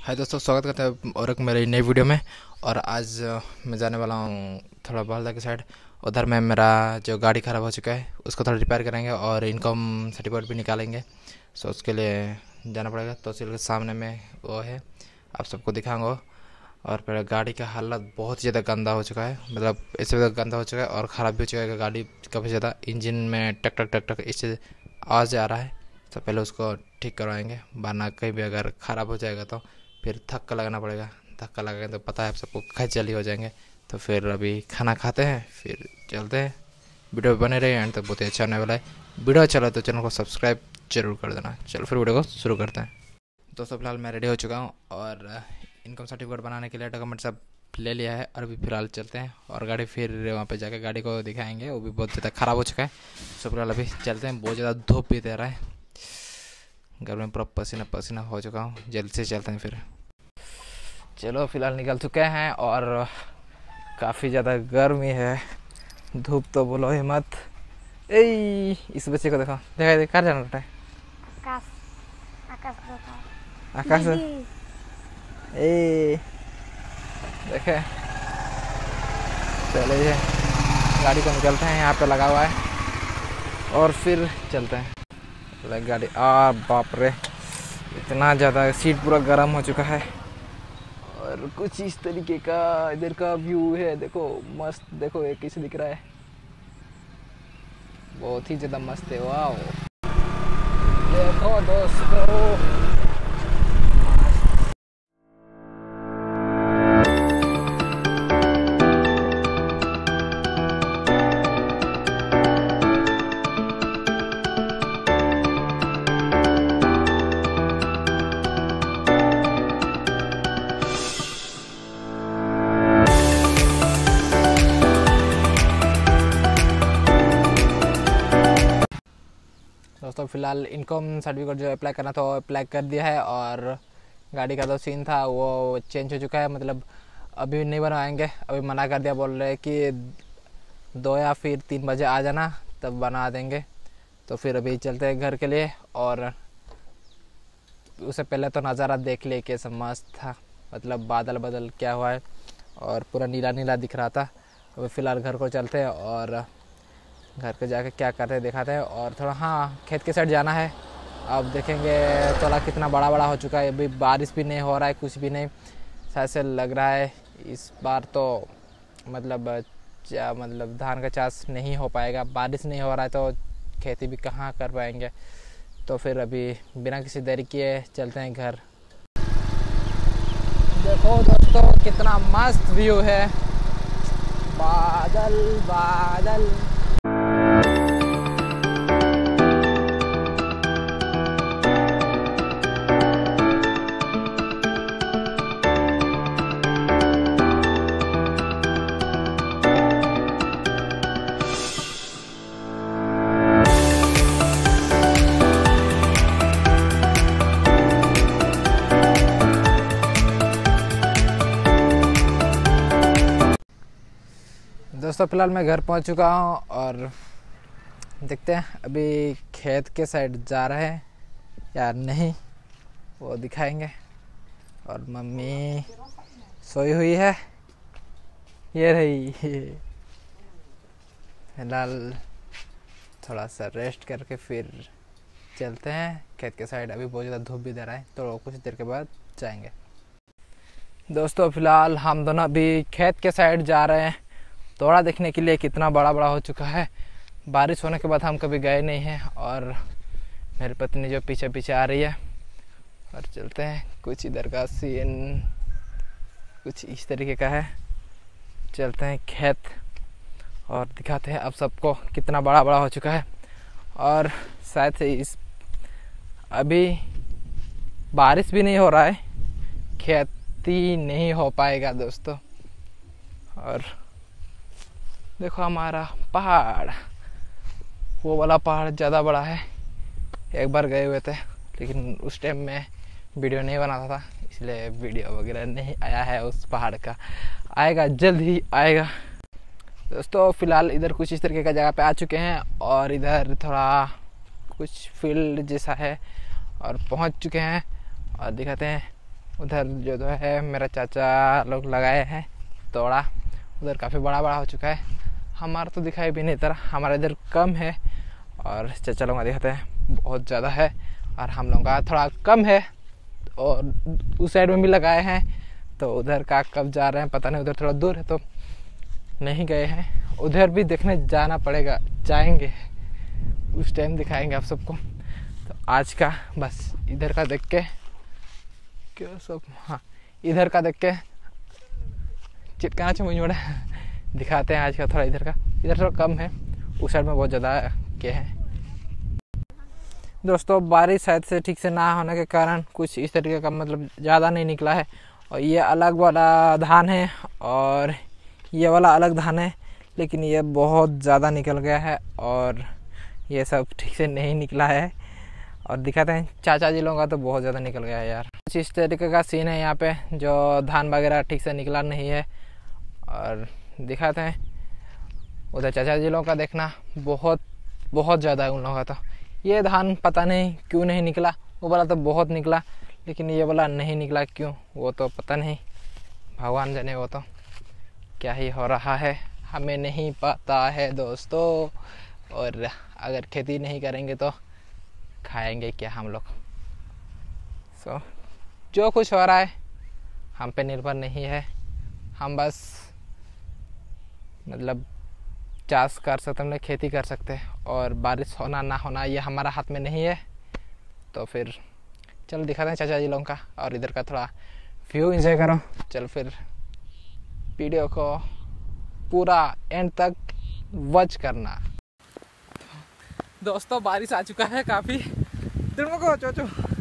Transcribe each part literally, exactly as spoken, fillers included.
हाय दोस्तों, स्वागत करते हैं और एक मेरी नई वीडियो में। और आज अ, मैं जाने वाला हूँ थोड़ा बहलदा के साइड। उधर में मेरा जो गाड़ी ख़राब हो चुका है उसको थोड़ा रिपेयर करेंगे और इनकम सर्टिफिकेट भी निकालेंगे। सो उसके लिए जाना पड़ेगा। तो उसके सामने में वो है, आप सबको दिखाऊंगा। और मेरा गाड़ी का हालत बहुत ज़्यादा गंदा हो चुका है, मतलब इससे ज़्यादा गंदा हो चुका है और ख़राब भी हो चुका है। गाड़ी काफ़ी ज़्यादा इंजन में टक टक टक टक इससे आवाज़ आ रहा है। तो पहले उसको ठीक करवाएंगे, वरना कहीं भी अगर ख़राब हो जाएगा तो फिर धक्का लगाना पड़ेगा। धक्का लगाएंगे तो पता है आप सबको खैचली हो जाएंगे। तो फिर अभी खाना खाते हैं, फिर चलते हैं। वीडियो बने रहे एंड तक, बहुत ही अच्छा होने वाला है। वीडियो अच्छा लगे तो चैनल को सब्सक्राइब जरूर कर देना। चलो फिर वीडियो को शुरू करते हैं। दोस्तों फिलहाल मैं रेडी हो चुका हूँ और इनकम सर्टिफिकेट बनाने के लिए डॉक्यूमेंट सब ले लिया है। और अभी फिलहाल चलते हैं और गाड़ी फिर वहाँ पे जाकर गाड़ी को दिखाएंगे। वो भी बहुत ज़्यादा ख़राब हो चुका है। सो फिलहाल अभी चलते हैं। बहुत ज़्यादा धूप भी दे रहा है, घर में पूरा पसीना पसीना हो चुका हूँ। जल्द से चलते हैं फिर। चलो फिलहाल निकल चुके हैं और काफ़ी ज़्यादा गर्मी है। धूप तो बोलो ही मत। ए इस बच्चे को देखो, देखा देखा जाना है आकाश आकाश देखो आकाश। ए देखे, चलिए गाड़ी को निकलते हैं। यहाँ पे लगा हुआ है और फिर चलते हैं। गाड़ी आ बाप रे, इतना ज़्यादा सीट पूरा गर्म हो चुका है। और कुछ इस तरीके का इधर का व्यू है। देखो मस्त, देखो एक कैसे दिख रहा है, बहुत ही ज़्यादा मस्त है। वाह देखो दोस्तों, दोस्तों फिलहाल इनकम सर्टिफिकेट जो अप्लाई करना था वो अप्लाई कर दिया है। और गाड़ी का जो सीन था वो चेंज हो चुका है, मतलब अभी नहीं बनवाएंगे। अभी मना कर दिया, बोल रहे हैं कि दो या फिर तीन बजे आ जाना तब बना देंगे। तो फिर अभी चलते हैं घर के लिए। और उससे पहले तो नज़ारा देख ले कैसा मस्त था, मतलब बादल बादल क्या हुआ है और पूरा नीला नीला दिख रहा था। अभी फ़िलहाल घर को चलते हैं और घर पे जाके क्या करते हैं दिखाते हैं। और थोड़ा हाँ खेत के साइड जाना है। अब देखेंगे थोड़ा कितना बड़ा बड़ा हो चुका है। अभी बारिश भी नहीं हो रहा है, कुछ भी नहीं। शायद से लग रहा है इस बार तो मतलब क्या मतलब धान का चाष नहीं हो पाएगा। बारिश नहीं हो रहा है तो खेती भी कहाँ कर पाएंगे। तो फिर अभी बिना किसी देरी किए चलते हैं घर। देखो दोस्तों कितना मस्त व्यू है, बादल बादल। दोस्तों फिलहाल मैं घर पहुंच चुका हूं और देखते हैं अभी खेत के साइड जा रहे हैं या नहीं, वो दिखाएंगे। और मम्मी सोई हुई है, ये रही। फिलहाल थोड़ा सा रेस्ट करके फिर चलते हैं खेत के साइड। अभी बहुत ज़्यादा धूप भी दे रहा है तो कुछ देर के बाद जाएंगे। दोस्तों फिलहाल हम दोनों अभी खेत के साइड जा रहे हैं थोड़ा देखने के लिए कितना बड़ा बड़ा हो चुका है। बारिश होने के बाद हम कभी गए नहीं हैं। और मेरी पत्नी जो पीछे पीछे आ रही है। और चलते हैं, कुछ इधर का सीन कुछ इस तरीके का है। चलते हैं खेत और दिखाते हैं अब सबको कितना बड़ा बड़ा हो चुका है। और शायद से इस अभी बारिश भी नहीं हो रहा है, खेती नहीं हो पाएगा दोस्तों। और देखो हमारा पहाड़, वो वाला पहाड़ ज़्यादा बड़ा है। एक बार गए हुए थे लेकिन उस टाइम में वीडियो नहीं बनाता था, इसलिए वीडियो वगैरह नहीं आया है उस पहाड़ का। आएगा, जल्द ही आएगा। दोस्तों फिलहाल इधर कुछ इस तरीके का जगह पे आ चुके हैं और इधर थोड़ा कुछ फील्ड जैसा है और पहुंच चुके हैं और दिखाते हैं उधर जो तो है मेरा चाचा लोग लगाए हैं तोड़ा, उधर काफ़ी बड़ा बड़ा हो चुका है। हमारा तो दिखाई भी नहीं तरह, हमारा इधर कम है और चाचा लोग दिखाते हैं बहुत ज़्यादा है, और हम लोग का थोड़ा कम है। और उस साइड में भी लगाए हैं, तो उधर का कब जा रहे हैं पता नहीं, उधर थोड़ा दूर है तो नहीं गए हैं। उधर भी देखने जाना पड़ेगा, जाएंगे उस टाइम दिखाएंगे आप सबको। तो आज का बस इधर का देख के क्यों सब, हाँ इधर का देख के चिटकाना चाहिए मुझे दिखाते हैं आज का थोड़ा। इधर का इधर थोड़ा कम है, उस साइड में बहुत ज़्यादा के हैं। दोस्तों बारिश शायद से ठीक से ना होने के कारण कुछ इस तरीके का मतलब ज़्यादा नहीं निकला है, और ये अलग वाला धान है और ये वाला अलग धान है, लेकिन ये बहुत ज़्यादा निकल गया है और ये सब ठीक से नहीं निकला है। और दिखाते हैं चाचा जी लोगों का तो बहुत ज़्यादा निकल गया है यार। कुछ इस तरीके का सीन है यहाँ पे, जो धान वगैरह ठीक से निकला नहीं है। और दिखाते हैं उधर चाचा जी लोगों का, देखना बहुत बहुत ज़्यादा है उन लोगों का। तो ये धान पता नहीं क्यों नहीं निकला, वो वाला तो बहुत निकला, लेकिन ये वाला नहीं निकला क्यों वो तो पता नहीं, भगवान जाने वो तो क्या ही हो रहा है, हमें नहीं पता है दोस्तों। और अगर खेती नहीं करेंगे तो खाएंगे क्या हम लोग। सो so, जो कुछ हो रहा है हम पे निर्भर नहीं है, हम बस मतलब चाष कर सकते, हमने खेती कर सकते हैं, और बारिश होना ना होना ये हमारा हाथ में नहीं है। तो फिर चलो दिखाते हैं चाचा जी लोगों का, और इधर का थोड़ा व्यू एंजॉय करो। चल फिर वीडियो को पूरा एंड तक वॉच करना। दोस्तों बारिश आ चुका है काफ़ी, को चो चो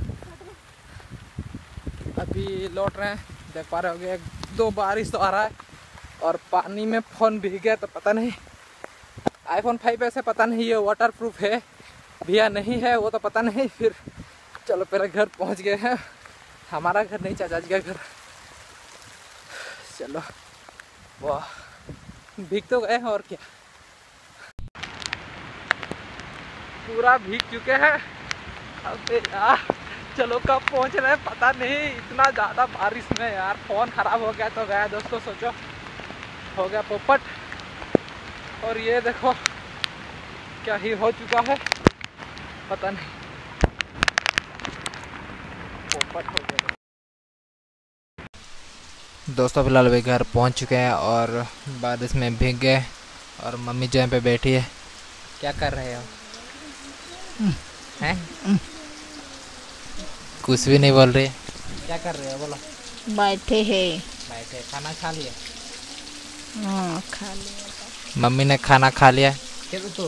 अभी लौट रहे हैं, देख पा रहे हो गए दो बारिश तो आ रहा है, और पानी में फ़ोन भीग गया। तो पता नहीं आईफोन फाइव ऐसे पता नहीं ये वाटर प्रूफ है भी या नहीं है, वो तो पता नहीं। फिर चलो पहले घर पहुंच गए हैं, हमारा घर नहीं चाचा जी का घर। चलो वाह भीग तो गए हैं, और क्या पूरा भीग चुके हैं। अब यार चलो कब पहुंच रहे हैं पता नहीं, इतना ज़्यादा बारिश में यार फ़ोन ख़राब हो गया तो गया दोस्तों, सोचो हो गया पोपट। और ये देखो क्या ही हो चुका है पता नहीं, पोपट हो गया। दोस्तों फिलहाल वे घर पहुंच चुके हैं और बारिश में भीग गए, और मम्मी जो यहाँ पे बैठी है। क्या कर रहे हो हैं? कुछ भी नहीं बोल रही, क्या कर रहे हो बोलो? बैठे है। बैठे, खाना खा लिया? हाँ खा लिया। मम्मी ने खाना खा लिया। चलो तो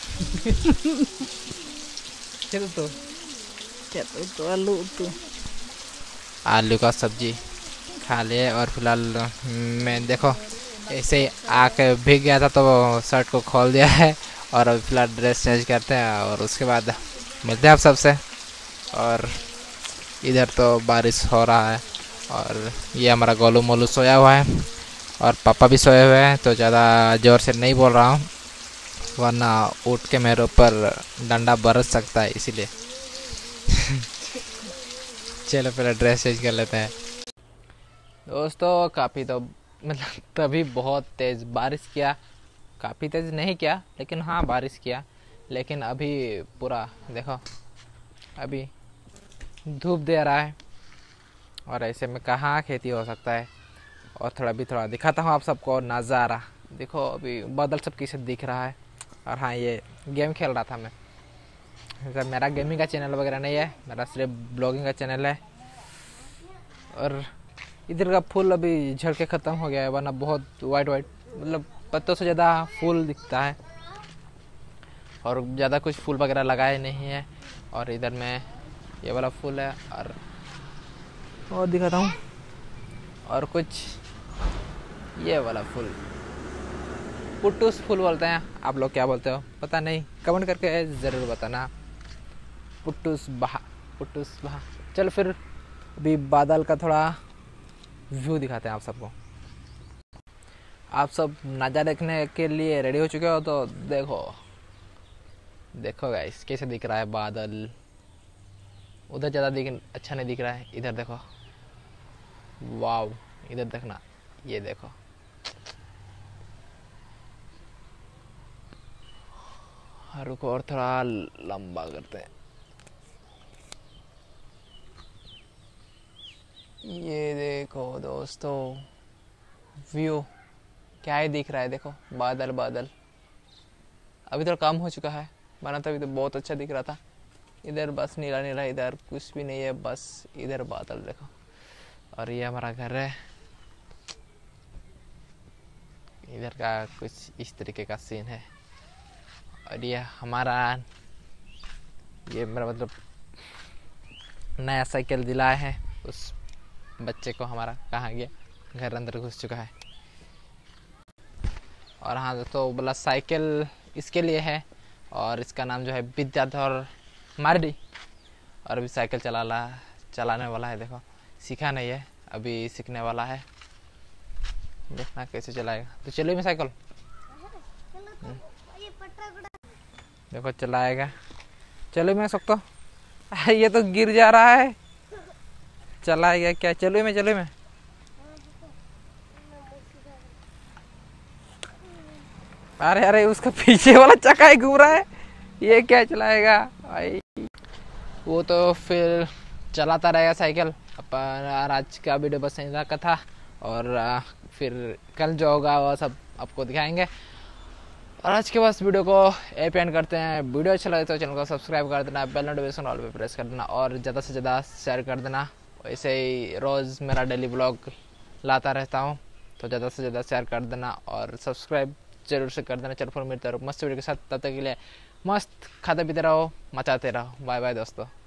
चलो तो चलो तो आलू तो आलू का सब्जी खा लिए। और फिलहाल मैं देखो ऐसे ही आके भीग गया था तो शर्ट को खोल दिया है, और अभी फिलहाल ड्रेस चेंज करते हैं और उसके बाद मिलते हैं आप सबसे। और इधर तो बारिश हो रहा है, और ये हमारा गोलू मोलू सोया हुआ है, और पापा भी सोए हुए हैं। तो ज़्यादा ज़ोर से नहीं बोल रहा हूँ, वरना उठ के मेरे ऊपर डंडा बरस सकता है, इसीलिए चलो पहले ड्रेस चेंज कर लेते हैं। दोस्तों काफ़ी तो मतलब तभी बहुत तेज़ बारिश किया, काफ़ी तेज़ नहीं किया लेकिन हाँ बारिश किया। लेकिन अभी पूरा देखो अभी धूप दे रहा है, और ऐसे में कहाँ खेती हो सकता है। और थोड़ा भी थोड़ा दिखाता हूँ आप सबको नज़ारा, देखो अभी बादल सब किसे दिख रहा है। और हाँ ये गेम खेल रहा था मैं, सर मेरा गेमिंग का चैनल वगैरह नहीं है, मेरा सिर्फ ब्लॉगिंग का चैनल है। और इधर का फूल अभी झड़ के ख़त्म हो गया है, वरना बहुत वाइट वाइट मतलब पत्तों से ज़्यादा फूल दिखता है, और ज़्यादा कुछ फूल वगैरह लगाए नहीं है। और इधर में ये वाला फूल है, और और दिखाता हूँ, और कुछ ये वाला फूल पुट्टूस फूल बोलते हैं, आप लोग क्या बोलते हो पता नहीं, कमेंट करके ज़रूर बताना। पुट्टूस बहा पुट्टूस बहा। चलो फिर अभी बादल का थोड़ा व्यू दिखाते हैं आप सबको। आप सब नज़ारा देखने के लिए रेडी हो चुके हो तो देखो देखो गाइस कैसे दिख रहा है बादल। उधर ज़्यादा दिख अच्छा नहीं दिख रहा है, इधर देखो वाव, इधर देखना, ये देखो। हाँ, रुको और थोड़ा लंबा करते हैं। ये देखो दोस्तों, व्यू क्या ही दिख रहा है, देखो बादल बादल। अभी तो कम हो चुका है, बना तभी तो बहुत अच्छा दिख रहा था। इधर बस नीला नीला, इधर कुछ भी नहीं है, बस इधर बादल देखो। और ये हमारा घर है, इधर का कुछ इस तरीके का सीन है। और ये हमारा, ये मेरा मतलब नया साइकिल दिलाया है उस बच्चे को हमारा, कहाँ गया, घर अंदर घुस चुका है। और हाँ दोस्तों, बोला साइकिल इसके लिए है, और इसका नाम जो है विद्याधर मार्डी। और अभी साइकिल चला ला चलाने वाला है, देखो सीखा नहीं है, अभी सीखने वाला है, देखना कैसे चलाएगा। तो चलो मैं साइकिल देखो चलाएगा, चलो मैं सकता, ये तो गिर जा रहा है, चलाएगा क्या, चलो मैं चलो मैं अरे अरे उसका पीछे वाला चक्का ही घूम रहा है, ये क्या चलाएगा भाई। वो तो फिर चलाता रहेगा साइकिल। अपन आज का वीडियो बस इतना का था, और फिर कल जो होगा वो सब आपको दिखाएंगे। और आज के बस वीडियो को ए पे एंड करते हैं। वीडियो अच्छा लगे तो चैनल को सब्सक्राइब कर देना, बेल नोटिफिकेशन ऑल पे प्रेस कर देना, और ज़्यादा से ज़्यादा शेयर कर देना। वैसे ही रोज़ मेरा डेली ब्लॉग लाता रहता हूँ, तो ज़्यादा से ज़्यादा शेयर कर देना और सब्सक्राइब जरूर से कर देना। चलो फिर मिलते रहो मस्त वीडियो के साथ, तब तक के लिए मस्त खाते पीते रहो, मचाते रहो। बाय बाय दोस्तों।